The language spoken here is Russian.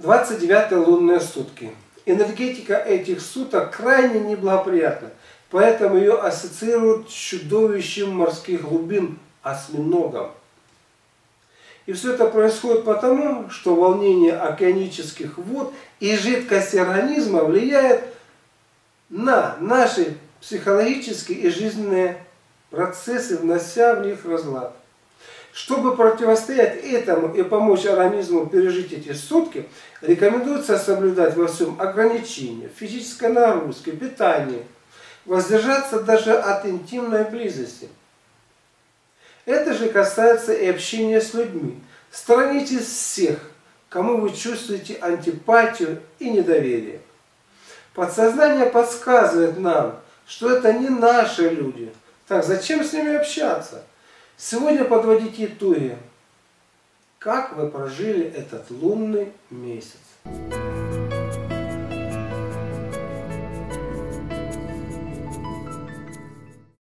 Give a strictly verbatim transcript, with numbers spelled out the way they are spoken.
двадцать девятые лунные сутки. Энергетика этих суток крайне неблагоприятна, поэтому ее ассоциируют с чудовищем морских глубин, осьминогом. И все это происходит потому, что волнение океанических вод и жидкости организма влияет на наши психологические и жизненные процессы, внося в них разлад. Чтобы противостоять этому и помочь организму пережить эти сутки, рекомендуется соблюдать во всем ограничения, физической нагрузки, питания, воздержаться даже от интимной близости. Это же касается и общения с людьми. Сторонитесь всех, кому вы чувствуете антипатию и недоверие. Подсознание подсказывает нам, что это не наши люди. Так зачем с ними общаться? Сегодня подводите итоги. Как вы прожили этот лунный месяц?